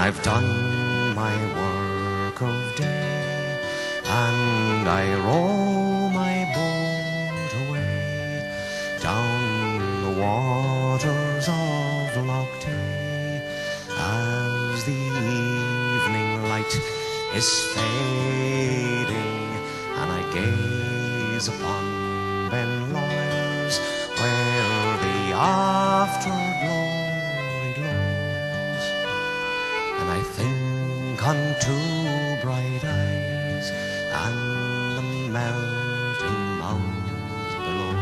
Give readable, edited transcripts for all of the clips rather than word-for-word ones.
I've done my work of day, and I row my boat away down the waters of Loch Tay, as the evening light is fading, and I gaze upon Ben Lyres where the afterglory glows, and I think on two bright eyes and the melting mountains below.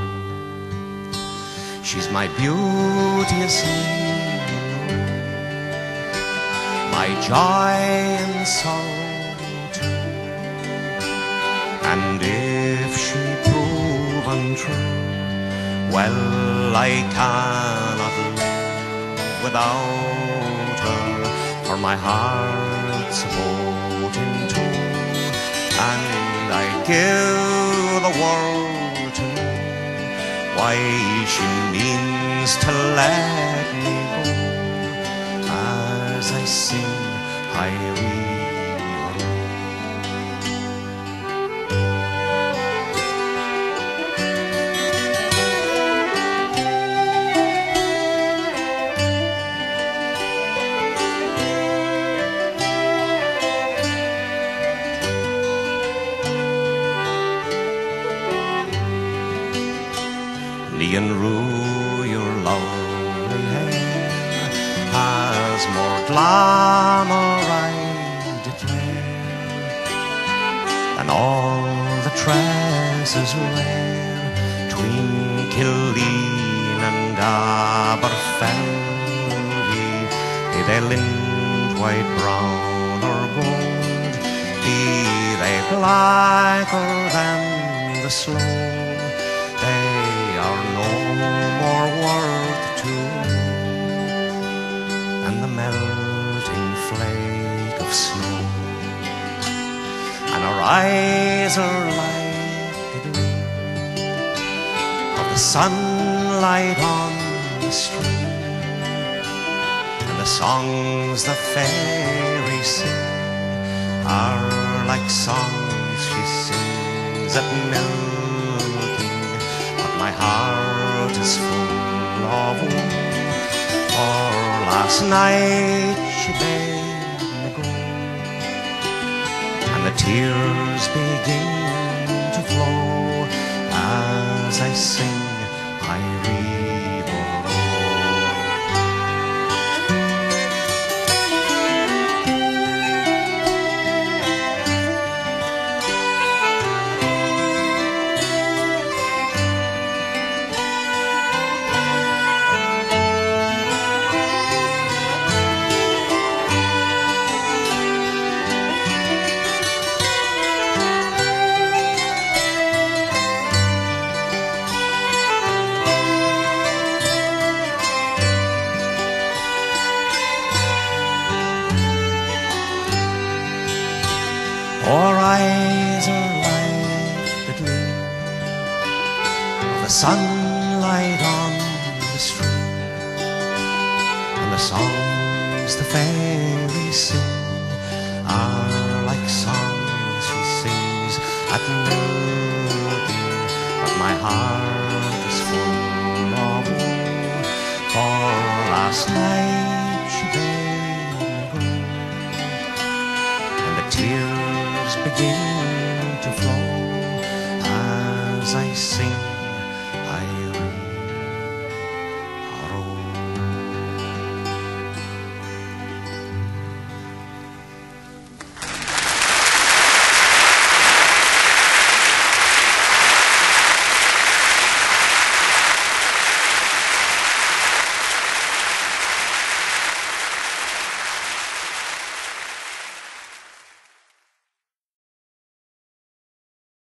She's my beauteous Nighean, my joy and sorrow too, and if she prove untrue, well, I cannot live without her, for my heart's a boat in tow, and I give the world to know why she means to let me go, as I sing high. Untrue, your lovely hair has more glamour, I declare, than all the tresses rare, Tween Killin and Aberfeldy, be they lint, white, brown or gold, be they blacker than the sloe, they are no more worth to than the melting flake of snow, and her eyes are like the gleam of the sunlight on the stream, and the songs the fairies sing are like songs she sings at milking. My heart is full of woe, for last night she bade me go, and the tears begin to flow as I sing Irene. Her eyes are like the gleam of the sunlight on the stream, and the songs the fairies sing are like songs she sings at milking. But my heart is full of woe, for last night she bade me go, and the tears begin to flow as I sing